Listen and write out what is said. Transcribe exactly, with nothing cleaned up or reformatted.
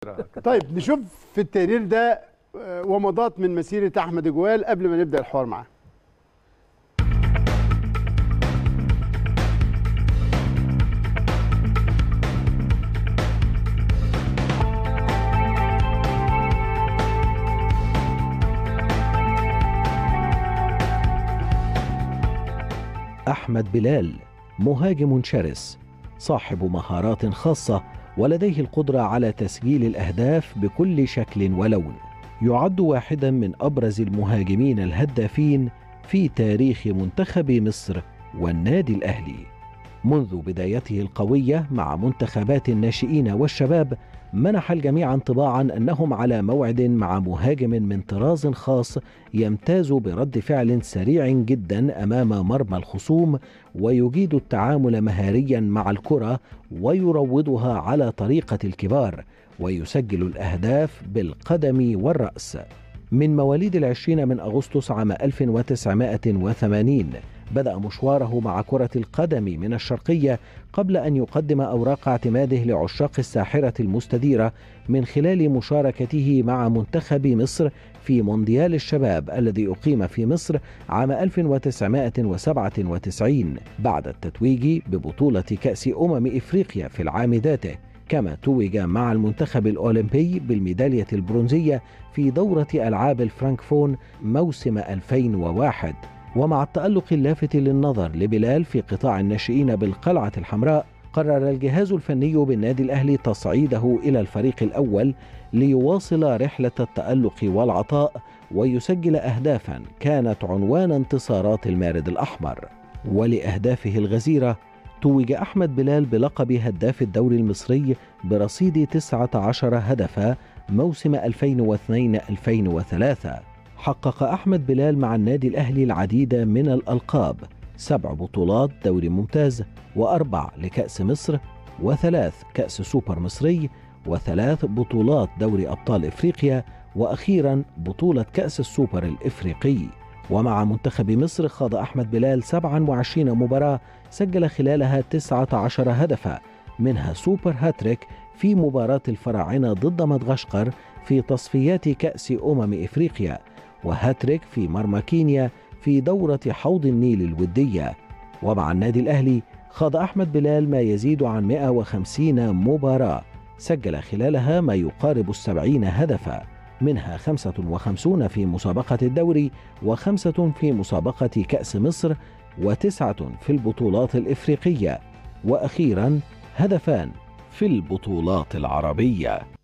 طيب نشوف في التقرير ده ومضات من مسيرة أحمد جوال قبل ما نبدأ الحوار معاه. أحمد بلال مهاجم شرس صاحب مهارات خاصة ولديه القدرة على تسجيل الأهداف بكل شكل ولون. يعد واحدا من أبرز المهاجمين الهدافين في تاريخ منتخب مصر والنادي الأهلي. منذ بدايته القوية مع منتخبات الناشئين والشباب منح الجميع انطباعا أنهم على موعد مع مهاجم من طراز خاص يمتاز برد فعل سريع جدا أمام مرمى الخصوم، ويجيد التعامل مهاريا مع الكرة ويروضها على طريقة الكبار، ويسجل الأهداف بالقدم والرأس. من مواليد العشرين من أغسطس عام ألف وتسعمائة وثمانين بدأ مشواره مع كرة القدم من الشرقية قبل أن يقدم أوراق اعتماده لعشاق الساحرة المستديرة من خلال مشاركته مع منتخب مصر في مونديال الشباب الذي أقيم في مصر عام ألف وتسعمائة وسبعة وتسعين بعد التتويج ببطولة كأس أمم إفريقيا في العام ذاته، كما توج مع المنتخب الأولمبي بالميدالية البرونزية في دورة ألعاب الفرانكفون موسم ألفين وواحد. ومع التألق اللافت للنظر لبلال في قطاع الناشئين بالقلعة الحمراء، قرر الجهاز الفني بالنادي الأهلي تصعيده إلى الفريق الأول ليواصل رحلة التألق والعطاء ويسجل أهدافا كانت عنوان انتصارات المارد الأحمر. ولأهدافه الغزيرة توج أحمد بلال بلقب هداف الدوري المصري برصيد تسعة عشر هدفا موسم ألفين واثنين ألفين وثلاثة. حقق أحمد بلال مع النادي الأهلي العديد من الألقاب: سبع بطولات دوري ممتاز، وأربع لكأس مصر، وثلاث كأس سوبر مصري، وثلاث بطولات دوري أبطال إفريقيا، وأخيرا بطولة كأس السوبر الإفريقي. ومع منتخب مصر خاض أحمد بلال سبعة وعشرين مباراة سجل خلالها تسعة عشر هدفا، منها سوبر هاتريك في مباراة الفراعنة ضد مدغشقر في تصفيات كأس أمم إفريقيا، وهاتريك في مرمى كينيا في دورة حوض النيل الودية. ومع النادي الأهلي خاض أحمد بلال ما يزيد عن مئة وخمسين مباراة سجل خلالها ما يقارب السبعين هدفا، منها خمسة وخمسين في مسابقة الدوري، وخمسة في مسابقة كأس مصر، وتسعة في البطولات الإفريقية، وأخيرا هدفان في البطولات العربية.